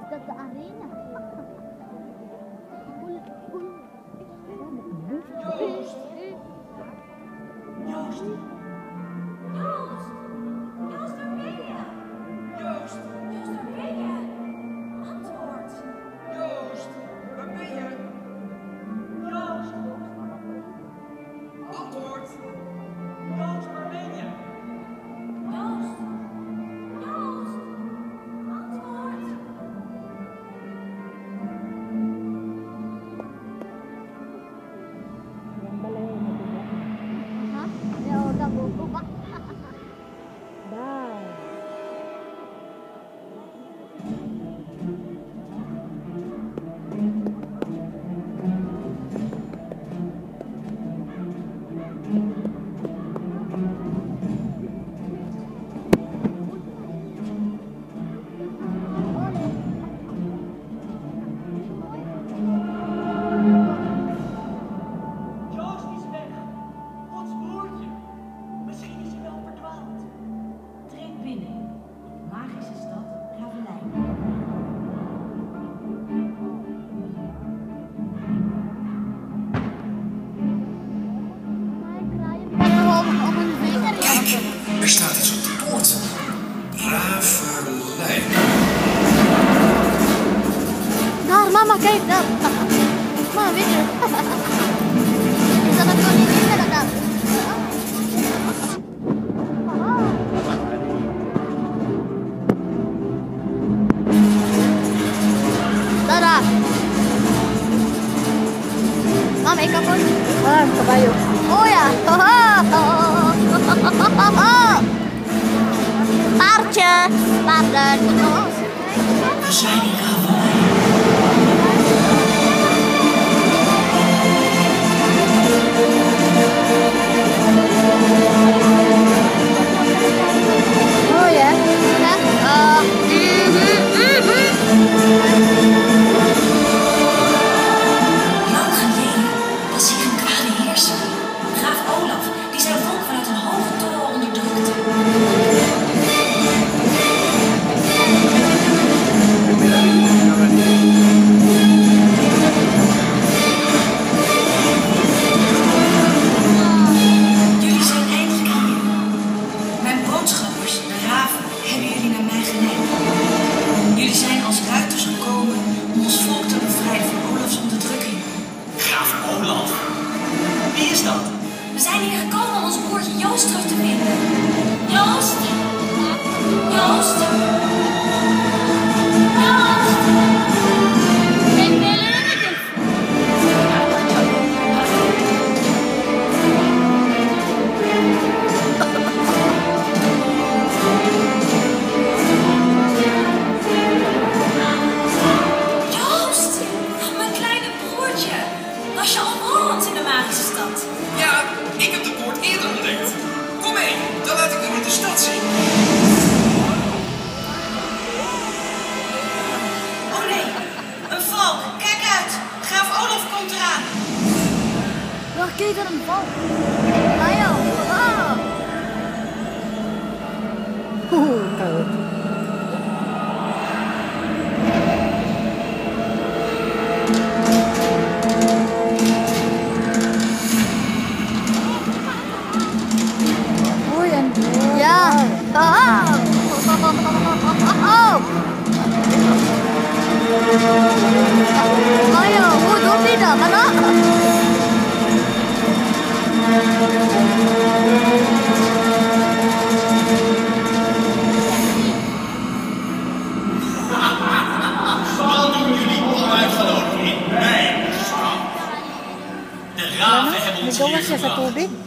dat de arena? Joost! Joost! Joost! Joost, waar ben je? Joost! Joost, waar ben je? Antwoord! Joost! Waar ben je? Joost! Antwoord! Joost, waar ben je? Joost! Joost! Antwoord! Hah? Ya udah buku pak. Dah. Joost is weg. Ons broertje. Misschien is hij wel verdwaald. Treed binnen in de magische stad Ravelijn. Om een vinger. Kijk, er staat iets op de poort. Ravelijn. Daar, mama, kijk daar. Mama, weet je. Is dat een koningin dat daar? Daar. Mama, ik kapot. Ah, kabayo. Oh ja. Paardje. Paarden. We zijn in Ravelijn. Oh ya. Lang geleden was hier een kwade heerser. Graaf Olaf, die zijn volk vanuit een hoge toren onderdrukte. Jullie zijn eindelijk hier. Mijn boodschappers, de raven, hebben jullie naar mij geleid. Jullie zijn als ruiters gekomen om ons volk te bevrijden van Olafs onderdrukking. Graaf Olaf? Wie is dat? We zijn hier gekomen om ons broertje Joost terug te vinden. Joost! Joost! Joost! Ik wil het. Joost! Mijn kleine broertje. Was je al Holland in de magische stad? Ja, ik heb de poort eerder ontdekt. Kom mee, dan laat ik u in de stad zien. Oh nee, een valk, kijk uit! Graaf Olaf komt eraan! Wacht, kijk er een bal. Ayo. Tahu. Oh yan. Ya. Ayo, doon bida, mana? Wat doen jullie onuitgenodigd in mijn stad? De raven hebben ons Nagawa hier siya sa gebracht. tubig.